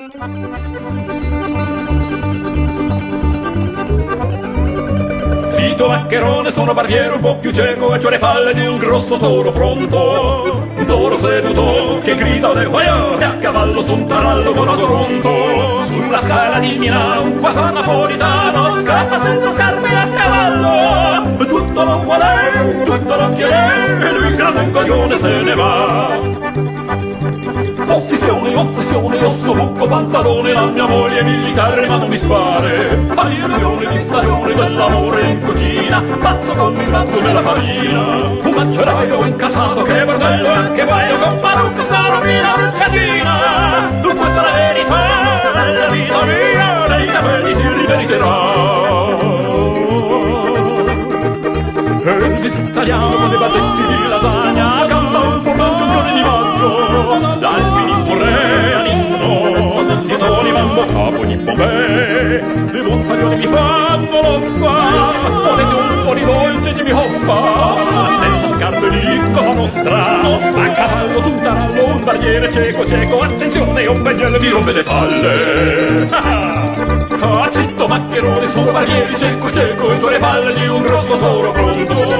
Zitto maccherone, sono barbiere un po' più cieco e c'ho le palle di un grosso toro pronto. Un toro seduto che grida le guaia e a cavallo su un tarallo con la Toronto. Sulla scala di Milano un qua napolitano scappa senza scarpe a cavallo. Tutto non vuole, tutto non chiede e lui grande un coglione se ne va. Ossessione, ossessione, osso, buco, pantalone, la mia moglie è militare ma non mi spare. All'illusione di stagione dell'amore in cucina, pazzo con il mazzo nella farina. Un maceraio incasato, che bordello e anche guaio, con parrucca scarovina bruciatina. Questa è la verità, la vita mia, dei capelli si riveriterà. Elvis italiano con dei basetti di lasagna, campa un formaggio un giorno di maggio. L'alpinismo realismo, di Tony Mambo capo di Bombè. I monfaglioni mi fanno l'offa, volete un po' di dolce Jimmy Hoffa. Senza scarpe di Cosa Nostra, a cavallo su un tarallo, un barbiere cieco cieco. Attenzione, un pegnello mi rompe le palle. Ah, zitto maccherone, sono barbieri cieco cieco e c'ho le palle di un grosso toro pronto.